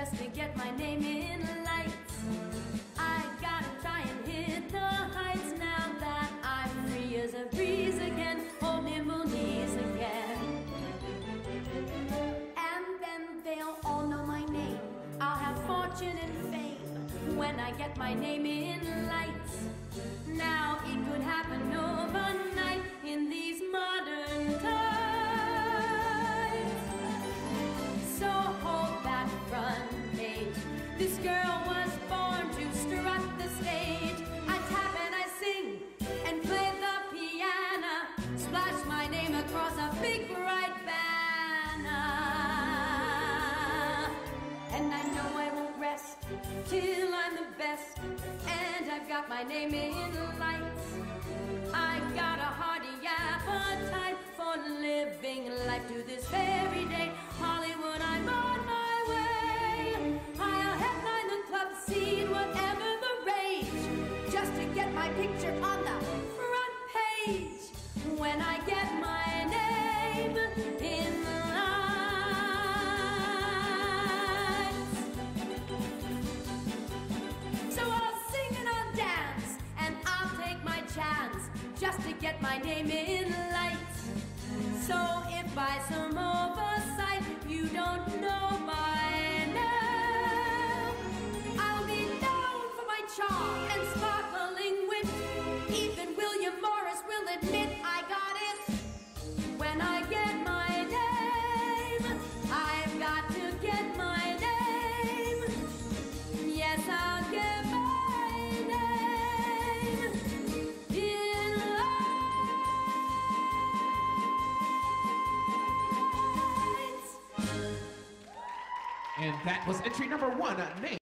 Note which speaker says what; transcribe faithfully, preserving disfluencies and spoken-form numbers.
Speaker 1: just to get my name in lights. I gotta try and hit the heights now that I'm free as a breeze again, hold nimble knees again. And then they'll all know my name. I'll have fortune and fame when I get my name in lights. Now it could happen overnight in these modern times. So hold that front page. This girl was born to strut the stage. I tap and I sing and play the piano, splash my name across a big bright banner. And I know I won't rest till I'm the best, and I've got my name in lights. I've got a hearty appetite for living life to this very day. Hollywood, I'm on my way. I'll headline the club scene, whatever the rage, just to get my picture on the front page when I get my name in lights. So I'll sing and I'll dance and I'll take my chance just to get my name in lights. So if by some oversight you don't know my name, I'll be known for my charm and sparkling wit. Even William Morris will admit I got it. When I get my name, I've got to get my name. Yes, I'll get my name in lights.
Speaker 2: And that was entry number one, name.